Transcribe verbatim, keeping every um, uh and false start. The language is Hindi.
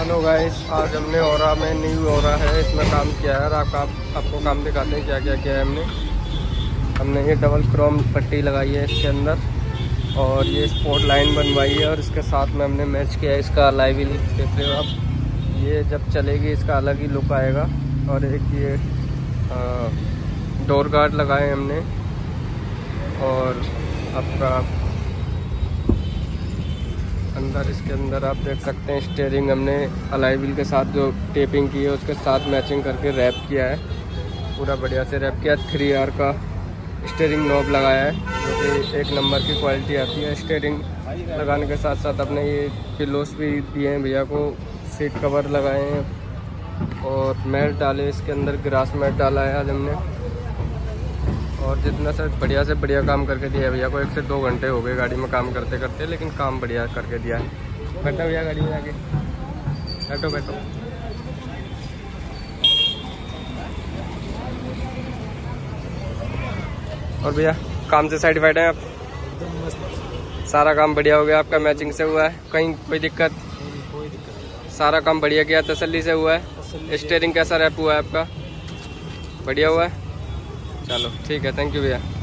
हेलो गाइस, आज हमने ओरा में न्यू ओरा है इसमें काम किया है और आप, आप, आपको काम दिखाते हैं क्या क्या किया है हमने हमने ये डबल क्रोम पट्टी लगाई है इसके अंदर और ये स्पॉट लाइन बनवाई है और इसके साथ में हमने मैच किया है इसका अलॉय व्हील। देखते हो आप, ये जब चलेगी इसका अलग ही लुक आएगा। और एक ये डोर गार्ड लगाए हमने और आपका अंदर इसके अंदर आप देख सकते हैं स्टीयरिंग हमने अलॉय व्हील के साथ जो टेपिंग की है उसके साथ मैचिंग करके रैप किया है, पूरा बढ़िया से रैप किया। थ्री आर का स्टीयरिंग नॉब लगाया है जो कि एक नंबर की क्वालिटी आती है। स्टीयरिंग लगाने के साथ साथ अपने ये पिलोस भी दिए हैं भैया को, सीट कवर लगाए हैं और मैट डाले इसके अंदर, ग्रास मैट डाला है आज हमने। और जितना सर बढ़िया से बढ़िया काम करके दिया है भैया को। एक से दो घंटे हो गए गाड़ी में काम करते करते, लेकिन काम बढ़िया करके दिया है। बैठो भैया गाड़ी में आके, बैठो बैठो। और भैया काम से सेटिस्फाइड हैं आप? सारा काम बढ़िया हो गया आपका, मैचिंग से हुआ है, कहीं कोई दिक्कत? कोई दिक्कत। सारा काम बढ़िया किया, तसल्ली से हुआ है। स्टीयरिंग कैसा रैप हुआ है आपका? बढ़िया हुआ है, चलो ठीक है, थैंक यू भैया।